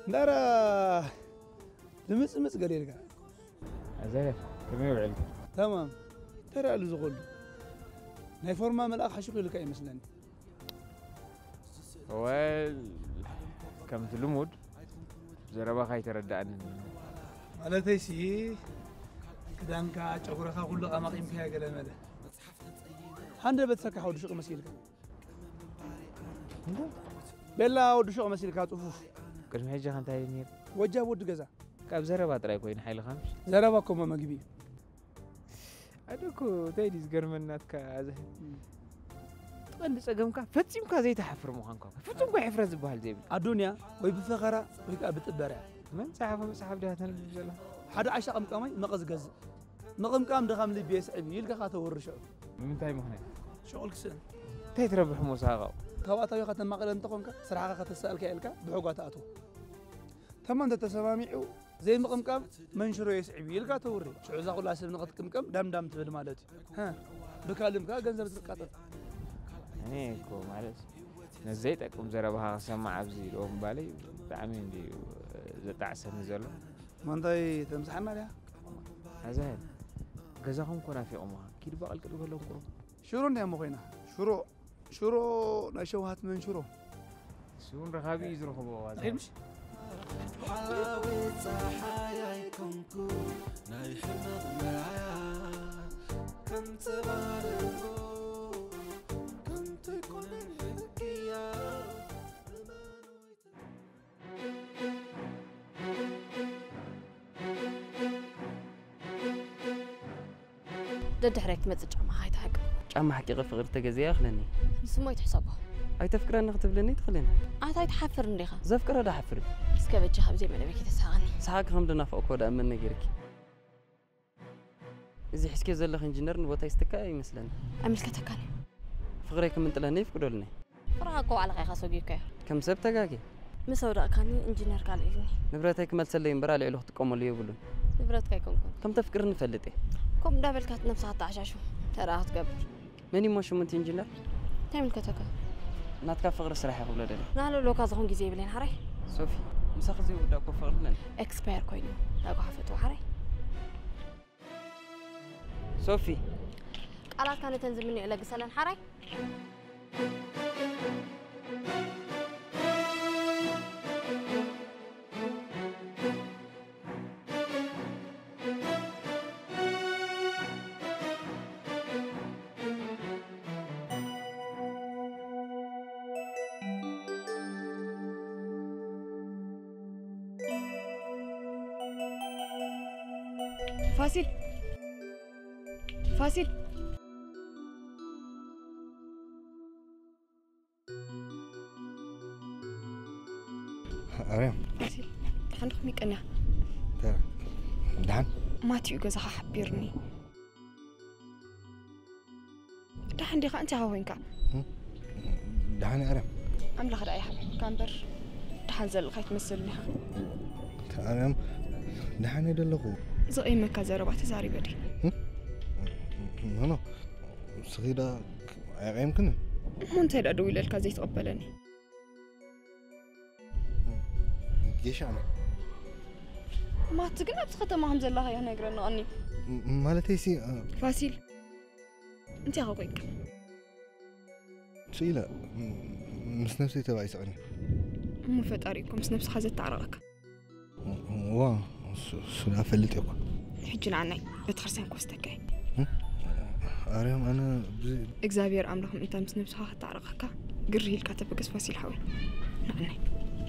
نرى لمس قليل كا زين كم يوعد تمام ترى اللي زغل ناي فورما ملأ حشوقي لك أي مثلاً كم تلمود زربا خاي تردان على تيسي كدانك أجبرها كل أماكن فيها قلنا ماذا هندر بتسكح ودش مسيلك بلا ودش مسيلك هتوفوف كم حاجة خان تاينير وجه ود جزا كاب زربا تراي كوين حيل خامس زربا كم ما جبي أدوكو تايديس قرمنات كذا تقول سأقوم كا فتيم كا زي تحفر مخانكم فتيم كا حفر زبال زي الدنيا ويبفقرة ويقابل البرع من صحاب ده تنزل حدا عايش قمقامي نقص جز نقمقام دخام لي بيسعب يلقى خاطر ورشة من تاي مهنة شغل كسن تيتربح مساقة كواتا يخاطر مقلة انتقونك سرعة خاطر سألك إلك بحقات أتو ثمان تتسماميعو زي مقمقام منشرو يسعب يلقى توري شو عزاق الله سبب نقط قمقام دام تبدو مالتي ها بكلمك جنزب تقاطر يعني كو معلش نزيت أكون زربها سمع عبزي لهم بالي بعمين دي زتعسر نزله من ضي تمسحنا لها هذا جزاهم كنا في أمها كيف بقى الكلام لهم كرو شورون يا مخينا شورو نشوهات من شورو شون رخابي يزرو خبوا هذا مش حلاوة صحاياكم كو نايحنا معايا كنت بعرفو كنت يكون الحكية دد حركت متى جامعة هاي تحق جامعة حقيقة فقر تجزيه خلني سمو يتحسبه هاي تفكر أن أكتب لني تخلينا هاي تحفر نريخة زفكر هذا حفر بس كيف تجهب زي ما نبيك تساعني سحاق هم دنا فوق ولا أمن نجرك إذا حسكي زل إنجنير نبغى تستكاي مثلاً أمل كتكاني فقريك من تلاني فكروا لنا فرقوا على غير خسوقك كم سبت جاكي مسورة كاني إنجنير قال إلني نبرتك مال سلين برا لي لوقت كم اللي يقولون نبرتك يكون كم تفكر نفلتي كم دابل كات نفسها تعشاشو ترى هتقبل ماني مش من إنجنير تعمل كتكا ناتك فقر سرحة قبل ده نالو لو كازهم جزء بلين حري صوفي مسخزي ودا كفر لنا إكسبير كوينو لاقو حفتو حري صوفي على كانت تنزل مني إلى قسلن حري فاسل أريم فاسل دحن خميك أنا دحن ما تيجي جزها حبيرني دحن دي أنت هاوينك دحن أريم أملا خد أي حبيب كامبر دحن زل خيت مسلني أريم دحن يدلقوا زي ما كذا ربعت زاري بدي أنا صغيرة يمكن مو أنت اللي أدوي للكازي تقبلني جيش أنا ما تقلنا بسخطة ما هم زلها يا نقرأ أني مالتي سي فاسل أنت هاوينك سيلا مس نفسي تبعي سأني مو فتاريكم مس نفس خزت تعرقك واه سلا فلتك حجنا عني بتخرسين كوستكاي أريم أنا إكزافير أملهم أنت مس نفسها تعرقك قري الكاتب بقص فاسل حاول عني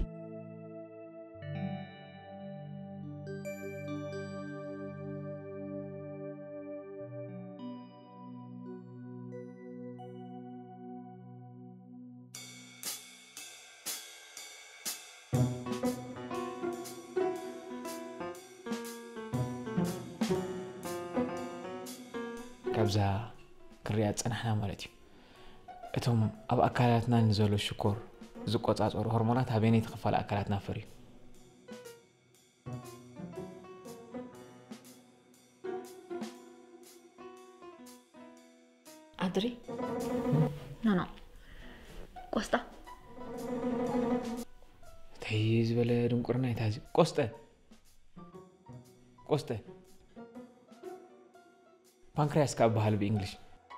كابزا كريات أنا مالتي أتهم أب أكلاتنا نزلوا الشكر زقوت أزور هرمونات هبيني تخفى أكلاتنا فري أدري لا كوستا تهيز بلا دمكرنا هذه قسطة بانكرياس كأبهال بإنجليش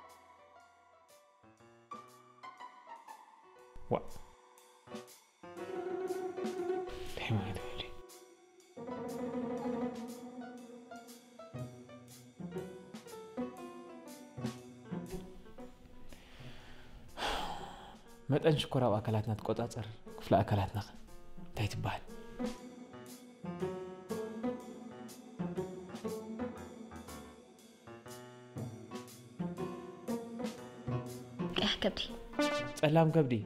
وا دحين ما أدري متى نشكر أو أكلاتنا تقطع كفلا أكلاتنا تايت بال كبدي سلام كبدي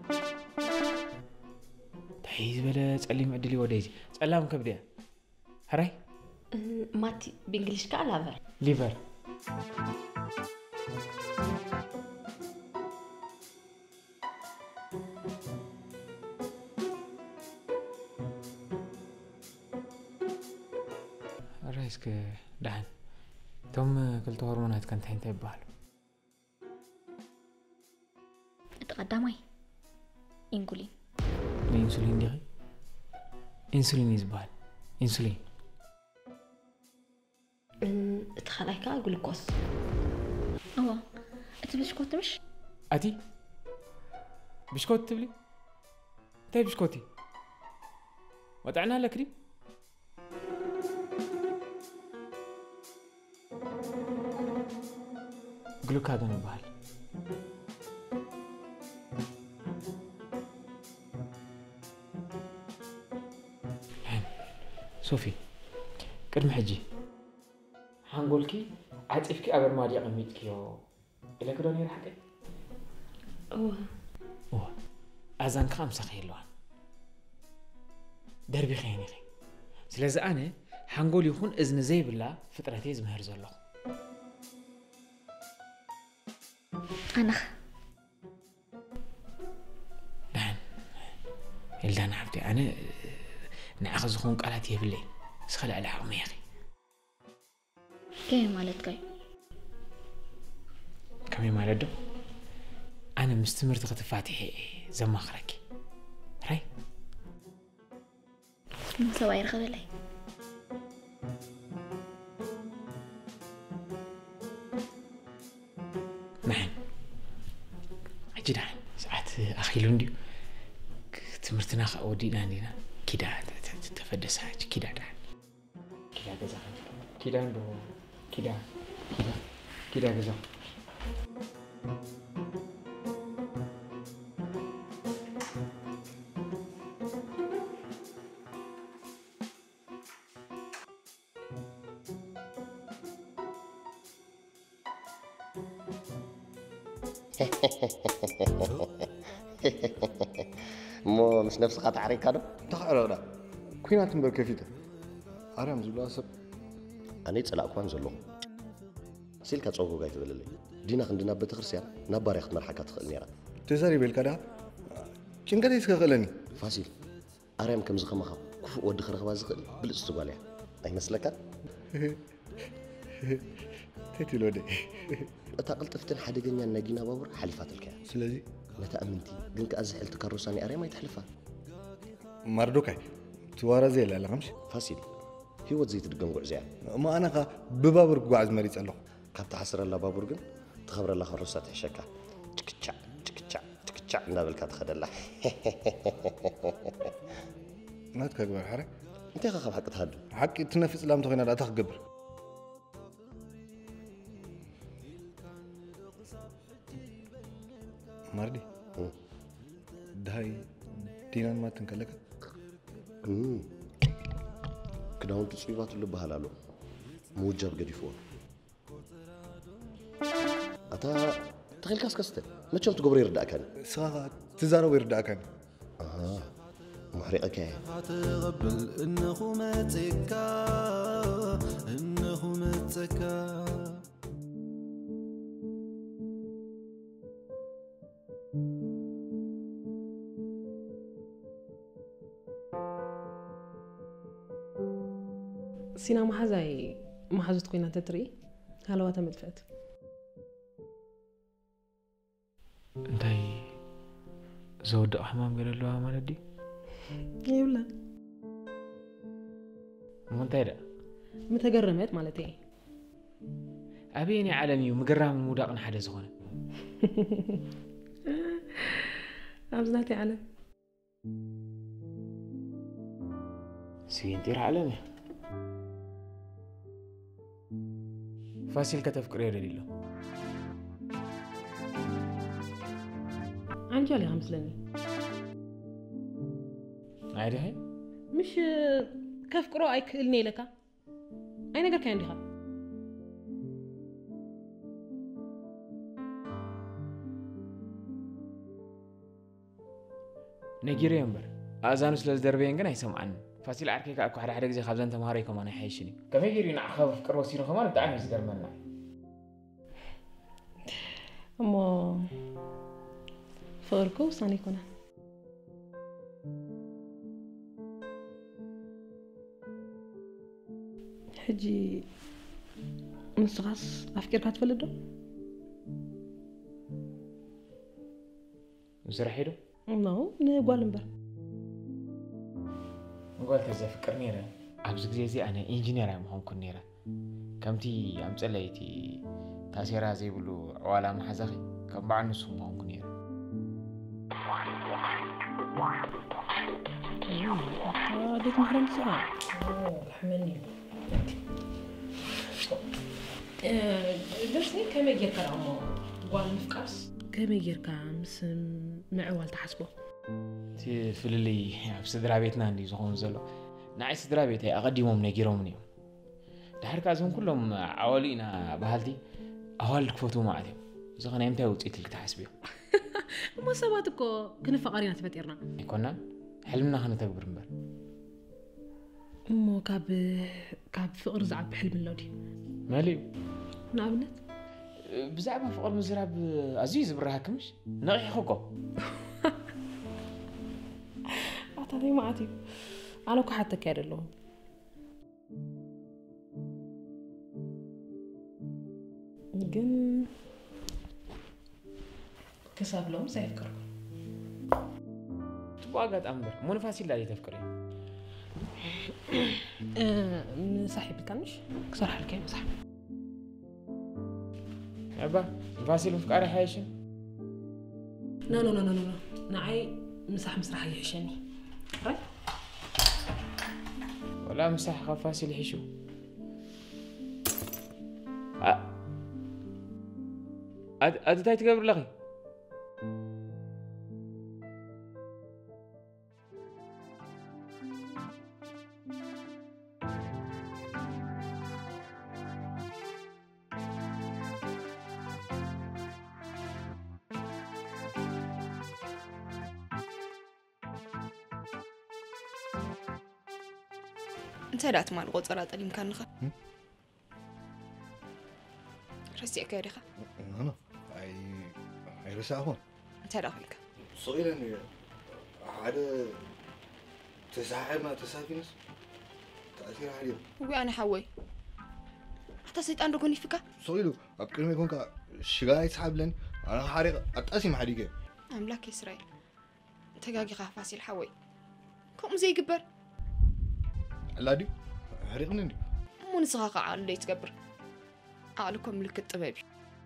تحيز بلا سليم أدلي وديجي سلام كبدي هراي ماتي بإنجليش كألافر ليفر رايسك دهن توم كلت هرمونات كانت هين تبال تقدمي إنسولين الانسولين دي انسولين يزبال انسولين تخليك جلوكوز أوه أنت بسكوت مش أتي بسكوت تبلي تاي بسكوتي وضعنا لك دي جلوكاجون يبال صوفي قدم حجي حنقولكي عاطفكي أبر مالي قميتكيو إلا كدوني رحكي اوه أذان خمسة خيلوان دربي خيني خي سلازا أنا حنقول يكون إذن زي بالله فترتي زمهر زلو أنا دان إلدان عبدي أنا نأخذ خون قالت يبلي سخل على حرمي يا أخي كيف مالتك كمي مالدو أنا مستمر تختفاتي زما خركي راي سواير خذلي نحن أجد عن ساعات أخي لوندي تمرتنا ودينا عندنا كده تفدس حاجة كده دعن كده جزا كده عنده كده جزا مو مش نفس قطع عريكة تخيل لا كوينات مبركفيته أرام زلوا أسب أنا يتسلق أكوان زلهم سيلك تصوغو قايت بللي دينا خندنا بتخرسيا نبار يخت مرحكة تخلنيرا تزاري بالكدا كنقدر يسخلني فاسيل أرام كم زخم خا كفو ود خرخوا زخل بالاستقبالية أي مسلكة تيتي لودي أتقلت فتن حدقني النجينا بابر حلفات الكيا سلازي متى أمنتي قلت أزحل تكرساني أرام ما يتحلفها مردوكاي توارا زي لا غمش فاسيل هي وزيت الجنقع زي ما أنا ببابر قاعد مريض الله كابت حسر الله بابر قن تخبر الله خرصات الشكا تكتشع نابل كات خد الله ما تكبر حرك انت خاف حق تهدو حق تنفس لام تغينا لا تخبر مردي دهاي دينا ما تنكلك كداون تصويبات اللي بهلالو موجب قديفون أتا تخيل كاسكستة ما تشوف تقبري يردأك أنا ساعة تزارو يردأك أنا محرقك يا تقبل إنه متكا سينا محزاي محزوت قينا تتري هلو تمدفت انتي زود أحمام قال له عمل دي يولا منتهى متجرمت مالتي أبيني عالمي ومجرم مودقنا حدا زغنا أبزناتي علم سوينتير عالمي فاسيل كتف كرير ديلو عن جالي خمسلني عادي هاي مش كيف قرأ أي كلني لك أي نقدر كان عندها نيجيريا ينبر أزانوس للدربين جنا يسمعن فاسيل عركي أكو حدا زي خبزان تمهاري كمان يحيشني كم يجري نعخاف فكر وسيرو كمان تعال نزدر منا أما فاركو صاني كنا حجي مسغاس أفكر كاتفلدو زرحيدو نو نقول نبر نقول كذا فكر نيرة أبز زي أنا إنجنير أم هون كن نيرة كمتي أم تلاقيتي تأثير زي بلو ولا محزقي كم بعد نسوم هون كن نيرة ديك محرم ساعة حملني درسني كم يجير كرامو قال مفكاس كم يجير كامس معوال تحسبه تي فللي بسدرا بيتنا عندي زخون زلو ناعي سدرا بيتي أقدمهم نجيرهم نيو دحر كازهم كلهم عوالينا بهالتي أهوال كفوتو معدي زخون يمتى وتقتل تحسبيه ما سواتكو كنا فقارين تفتيرنا كنا حلمنا خنا تكبر مبر مو كاب فقر زعب بحلم اللودي مالي نابنت بزعبة فقر مزراب عزيز براكمش نغي خوكو أعطاني ما عتيب أنا كو حتى كار اللهم جن كساب لهم سيفكر تبغى قد أمبر مو نفاسي لا تفكري صاحب كانش كسر حركة صح أبا نفاسي لفكاري حيشن لا نعي مسح مسرح يحشني راي ولا مسح خفاسي الحشو أدتاي تقبر لغي انت لا تمال غوصرات اللي مكانخه رسي كاريخه انا اي رسا هون انت لا خلك صغيرني عاد تساعد ما تسافينس تأثير عليه هو انا حوي حتى سيطان ركوني فيك صغيرو ابكر ما يكون شغاله يسحب لن انا حريق اتقاسم حديقه املاك اسرائيل تجاجي فاسيل حوي كم زي جبر لادي حريقني مو نسخاقه على اللي تقبر عقلكم ملك الطبيبي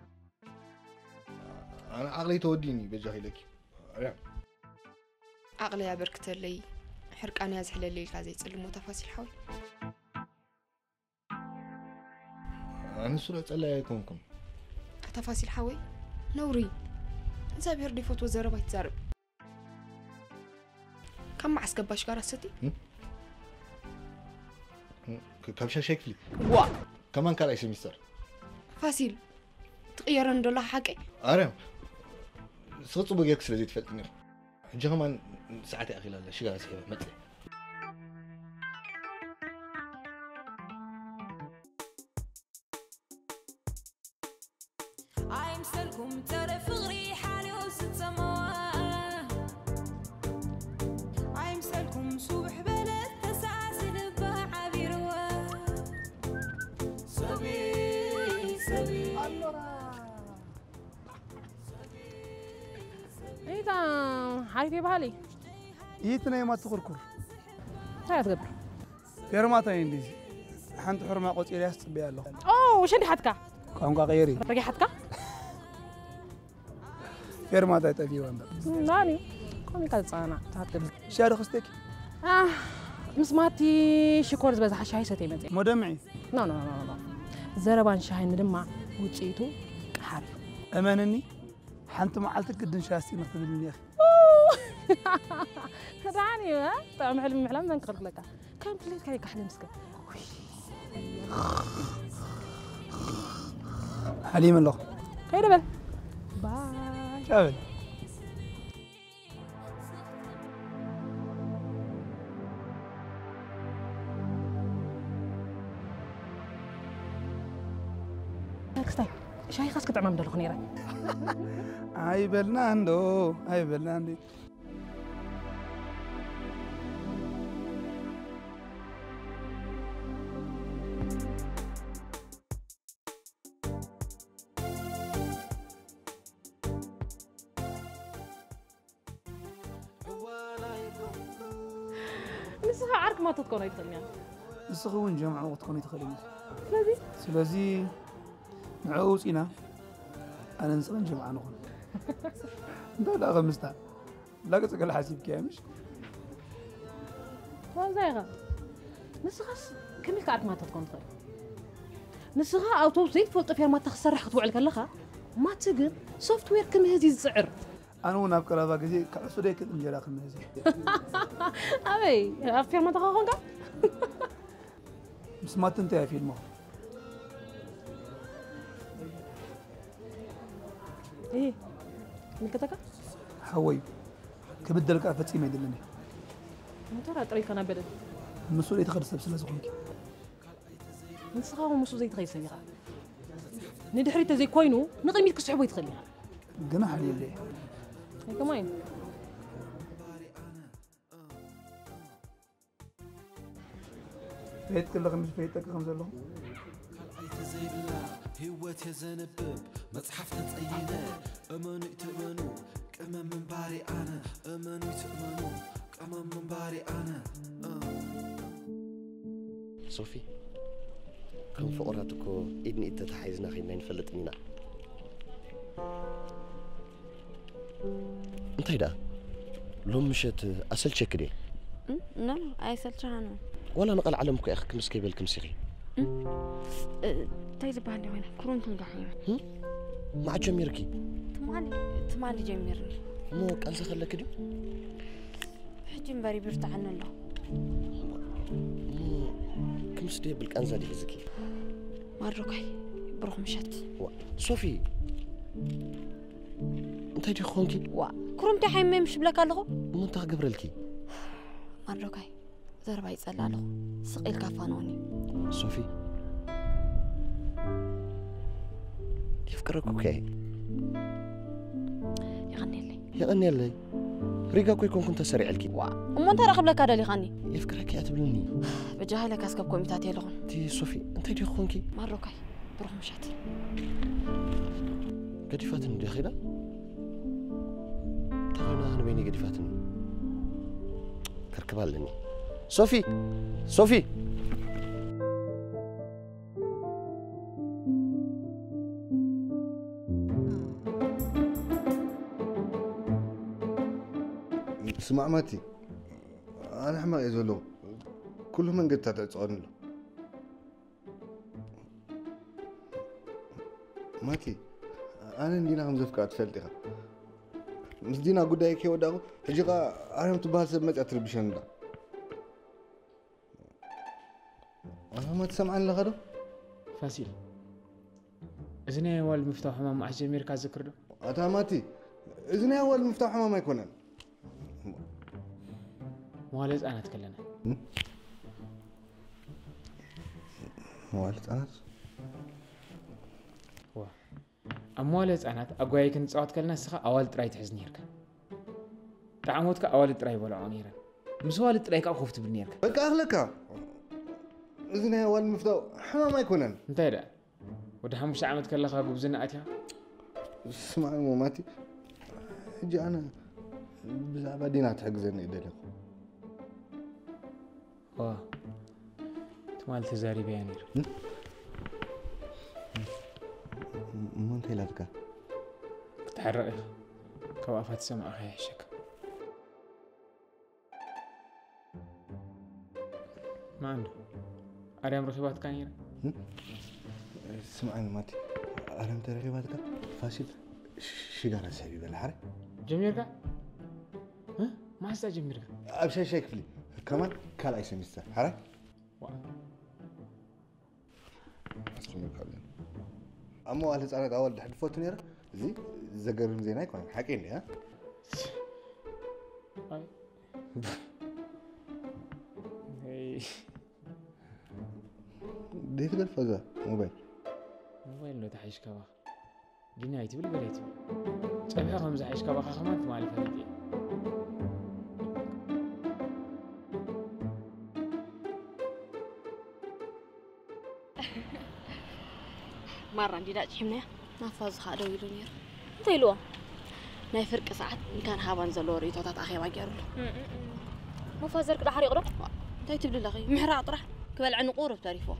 انا عقلي توديني بجاهي لك عقلي يا بركت لي حرقاني ازحل الليل كازي تصلمو تفاصيل حوي انا سوره صلاه يكونكم تفاصيل حوي نوري زابير دي فوتو زربا يتزرب كم مع اسكباش قاره ستي كبشه شكلي وا كمان كان اسمي مستر فاسيل تغيرن دولا حقي ارم صوت بقيك سلازي تفلتني حجه كمان ساعتي اخي لا شي قاعد اسحب مطلع عايمسلكم ترى فغري حالي وست سماوات عايمسلكم صبح بلد تسعسل بعبير سبي سبي ايه ده عارف ايه بحالي يتنا ما تخركر هاي تقبر فيرماتا ينديزي حنت حرمة قوت إلياس تبيع له أوه وش عندي حتكا كم غيري رجع حتكا فيرماتا يتبي واندا ناني كم كذا أنا تعتبر شاري خستك مسماتي شكور بس حشاي ستي متى مدمعي لا لا لا لا زربان شاي ندمع وجيتو حار أمانني حنت معلتك قد نشاستي نخدم لي أخي راني ها طعم حلم محلم من قرب لك كم تليت كاي كحلم مسك حليم الله خير بل باي شابل كستاي شاي خاصك تعمل مدلو خنيره هاي برناندو هاي برناندي نسخة عارك ما تتكون يدخلني نسخون جمع وتكون يدخلني لذي سلازي معوسينا أنا نسخن جمع نخون لا غمستا لا قصك الحاسب كامش ما زيغا نسخة كمل كعارك ما تتكون تخيل نسخة أوتو زيت فولت فيها ما تخسر حق توعلك اللخة ما تقن سوفت وير كم هذه السعر أنا وناب كلابا كذي كعسودي كده مجرا خن هذي أبي فيها ما تخون كا بس ما تنتهي في المو إيه ملكتك حوي كبدلك أفتي ما يدلني ما ترى طريق أنا بدل المسؤولية تخرج بس لازم خنك نسخة ومسو زي تغير سيغا ندحريت زي كوينو نقيميت كسحبو يتخليها قنا حالي اللي هي كمان فيت كل خمس فيتك خمسة لهم هوت يزنبب مصحف تتأينا أمنوا يتأمنوا كمان من باري أنا أمنوا يتأمنوا كمان من باري أنا صوفي كم فقراتكو إدني إنت تحيزنا خينا نفلتنينا انت هيدا لو مشيت أسل شكري لا أي سلشانو ولا نقل علمك يا أخي كمس كيبل كمسيخي تايز بحالي وين كرون تنقحيم مع جميركي تمالي جميرني مو قال خلك دي حجي مباري بيرتع عنا له مو كمس دي بالكنزة دي زكي مروكاي بروح مشت صوفي انت دي خونكي كرم تي حيمي مش بلاك له مو انت قبرلكي مروكاي زربا يصلى له سقيل كافانوني صوفي يفكرك اوكي يغني لي ريقاكو يكون كنت سريع الكي وما انت راقب لك هذا اللي يغني يفكرك يا تبلني بجاهلك اسكب كوميتاتي لغن تي صوفي انت دي خونكي مروكاي بروح مشات قديفاتني داخله تغينا انا بيني قديفاتني كركبالني صوفي صوفي اسمع ماتي انا حما يزولو كل من قد تتصون له ماتي انا ندينا هم زفكات فلتها مسدينا قداي كي وداو حجيقا انا متبال سب مص اتربشن دا انا ما تسمعن لغدو فاسيل اذن اول مفتاح حمام مع جمير كذكر له اتا ماتي اذن اول مفتاح حمام ما يكونن موالد انا اتكلم موالد انا أموالد أنا أقوي كنت صعد كلنا سخا أول تراي تحزنيرك تعمودك أول تراي ولا عنيرا مسوال تراي كأو خفت بالنيرك بك أهلك إذن أول مفتاح حمام ما يكونن أنت هذا وده حمش عمد كلا خا بوزنا أتيها اسمع ماماتي جي أنا بزعبة دينا تحجزني دليل تمال تزاري بيانير مو انت لاتك تحرق كوافات سمع أخي حشك ما عنده أريم رخيبات كانيرة سمعني ماتي أنا مترغيباتك فاشل شجارة سعيدة بالحرة جميرك ها ما أستاذ جميرك أبشر شيء كفلي كمان كلا أي سميستا حرة أسمع كلام أما أهل أنا أول حد فوتني را زي زجرن زيناي كمان حكيني ها هاي دي تقول فزا موبايل لو تحيش كباخ جنايتي بالبريتي صبيحة خمسة حيش كباخ خمات مالي فريدي مرة عندي داج حمنة نافذ خادو يدونير تيلو ناي فرق ساعات كان هابان زلوري توتات أخي واجرل مو فازر كده حريق رب تاي تبدي لغي محرا أطرح كبل عن قورب تعرفه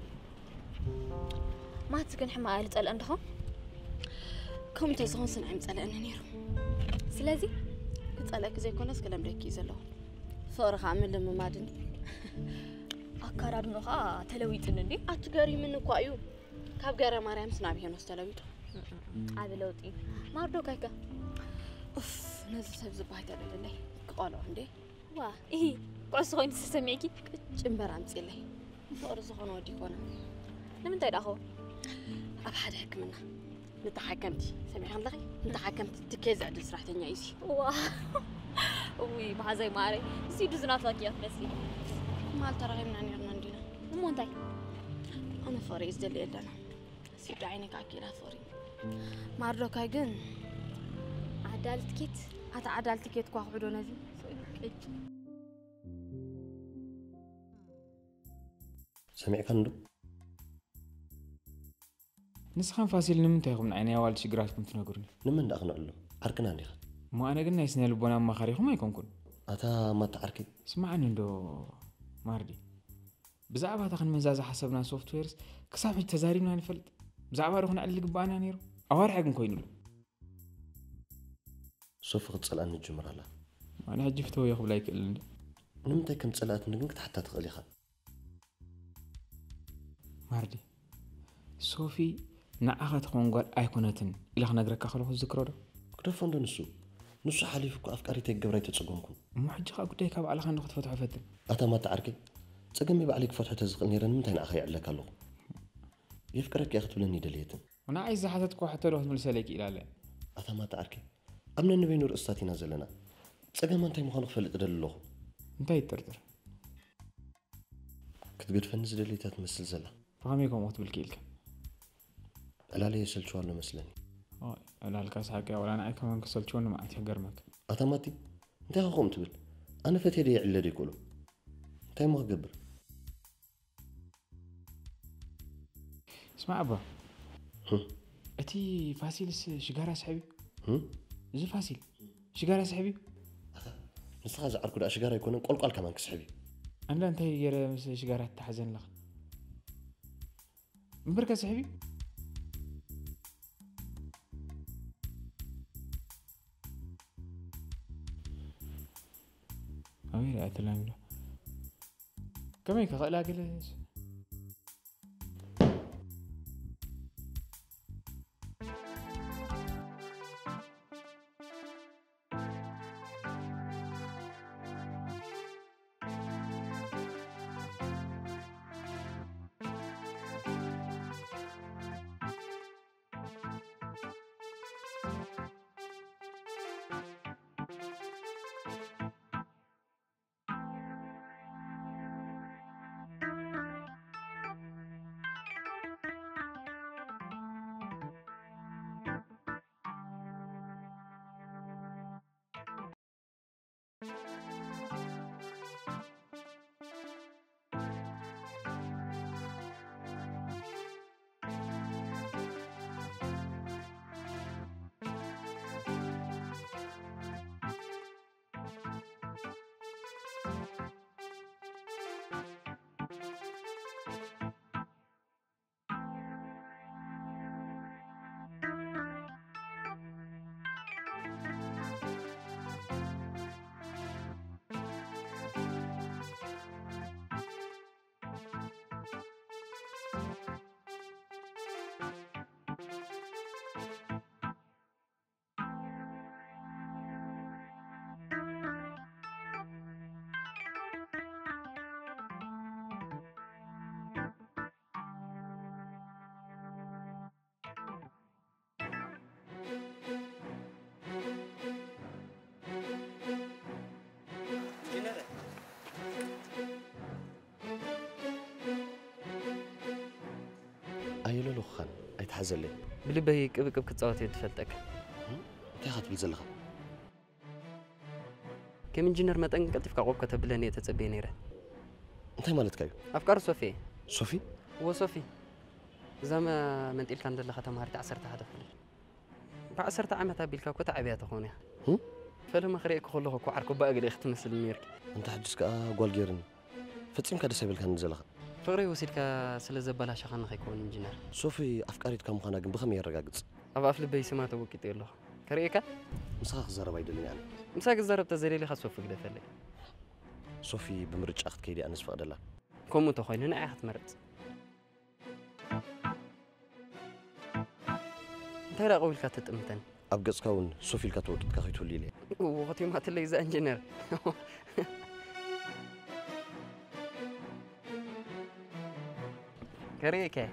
ما تسكن حما قالت قال عندهم كم تزهون سنعم تسألني نيرو سلازي تسألك زي كونس كلام دكي زلو فورخ عامل لما مادن أكارد نخا تلويت إنني أتجاري منو قايو كاب جارة مريم سنابيه نستلويت هذا لوتي ما أردو كايكا أوف نزل سبز بايت على اللي قالوا عندي واه إيه قص خوين تسمعكي جنبر عم تسيلي فورس خون ودي كونا لمن تايد أخو أبحد هيك منه نتحكمتي سمعي خلقي نتحكمت تكيز عدل صراحة نعيسي واه وي ما زي ماري سيدو زنات لك يا مسلي ما ترى غير من عني رناندينا مو انتي أنا فاريز دليل لنا سيدو عينك عكيلة فوري مارلو كايجن عدالت كيت حتى عدالت كيت كوا عبدو نزي سمعي كندو نسخان فاسيل نمتى يخون عيني أول شجراتكم تناقرني نمن داخنا علو عركنا نيخ ما أنا قلنا يسنى لبنا ما خريخو ما يكون كن أتا ما تعركي سمعني ندو ماردي بزعبها تخن مزازة حسبنا سوفت ويرز كسابح تزارينا نفلت بزعبها روحنا على اللي قبانا نيرو أوار حقن كوينلو سوف غتصل أن الجمرة لا أنا هجفتو ياخو بلايك اللي نمتى كم تصلات نقنك حتى تغليخا ماردي صوفي نعاقة تخونقال أيقوناتن إلا خنا قرأك خلوه الذكرى ده كدفون دو نسو حليفكو أفكاري تيقبراي تتصقونكم محجقة قد يكاب على خنا نخط فتحة فتن أتا ما تعركي تسقمي بعليك فتحة تزغل نيران ممتين أخي عليك الله يفكرك ياخدو لني دليتن أنا عايزة حتتكو حتى لو هتملسة ليك إلا لا أتا ما تعركي أمنا نبي نور أستاتي نازلنا تسقم أنتي مخانق فلق دل الله انتي تردر كتقد فنز دليتات مثل زلا فهميكم وقت بالكيلك ألا لي يسل شوال لمسلني ألا الكاس حقا ولا أنا كمان كسلت شوال ما أنت حقرمك أتماتي أنت أخوهم تبل أنا فتي لي علا دي كله أنت ما قبر اسمع أبا أتي فاسيل شجارة صحبي زي فاسيل شجارة صحبي نسخة زعركو دا شجارة يكونن قلقال كمان كسحبي أنا لا أنت يرى شجارة تحزن لك مبركة صحبي أوير أتلام له كم هيك خلاك ليش أيلو لخان أيتحزن لي بلبي كبكب كتصوتي تفلتك أنت خاطب الزلخة كم إنجنير ما تنقطف كعوب كتب لني تتبي نيره أنت مالت كايو أفكار صوفي صوفي هو صوفي زعما من تقول كان دلها تمهرت عصرت هذا بعصرت عامتها بالكاكو تعبيات أخوني فلما خريك خلوه كوعركو بقى قد يختمس الميرك أنت حدثك قول جيرني فتسيم كده سيبل كان زلخة فغري وسيلك سلزبلا شخان خيكون إنجنير صوفي أفكاريت كم خانا جنب خمير رجعت أبغى أفلب بيسمع توقيت له كريكا مسخ زرب يدلني يعني مساق الزرب تزري لي خاص وفق دفلي صوفي بمرج أخت كيدي أنس فقد الله كم متخيل أنا أخت مرت أنت لا أقول كاتت أمتن أبقى كون صوفي الكاتود كخيتو لي وغتي ما تلي إذا إنجنير كريكا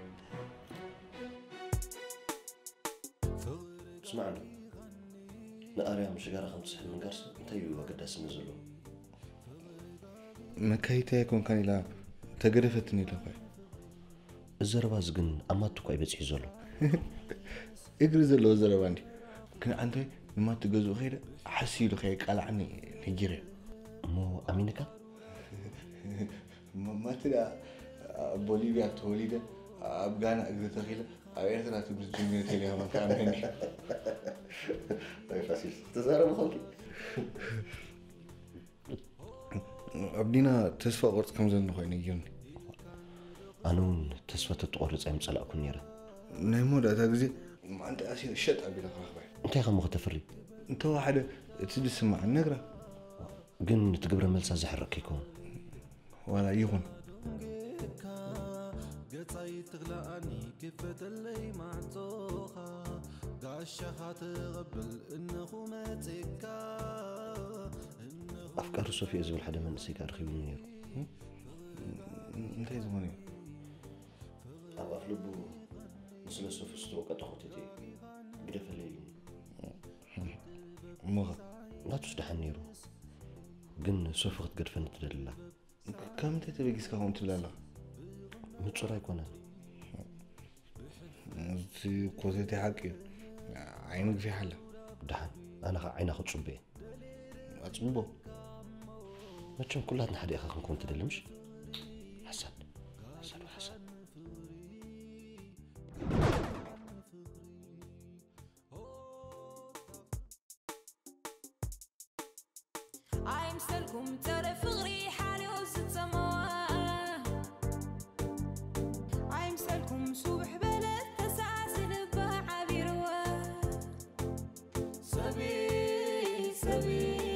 اسمعني نقاريها مش جارة 5 حل من قرص انت يو قداس نزلوا مكايته يكون كان إلى تقرفتني لقاي الزربا زقن أما تقوي بتسحي زلو اقري زلو الزربا عندي كان عندي ما تجوزوا خير حسيلو خير قال عني نيجيريا مو أمينك ما ترى بوليفيا توليده أبغانا أقدر تخيله أيرتنا تبرز جميل تليها ما كان هني طيب فاسيل تزارب خلقي أبدينا تسفى قرص كم زين نخوي نيجوني أنون تسفى تتقرص أي مسألة أكون نيرة نيمو ده تجزي ما أنت أسير شت أبي لك أخبار أنت يا خم تفري أنت واحد تدرس مع النقرة جن تقبل ملسا زحرك يكون ولا يهون قصاي تغلاني كيف تلي معطوخة قاشخة تغبل إنه ما تكا أفكار صوفي أزول حدا من سيكار خيول منير أنت يا زماني أو أفلبو نسل صوفي ستروكة تخطيتي قدف الليل مغا لا تصدح النيرو قن صوفي قد فنت لله كم أنت تبي كيسكاهم تلالا متصرا يكون في قوتي حقي عينك في حالة دحن أنا عين أخذ صبي أتصبه ما تشوف كلها نحدي أخاك نكون تدلمش حسن حسن وحسن عايمسلكم ترى فغري حالي وست سماوات عايمسلكم صبح بلد تسعسل بعبيروات سبي سبي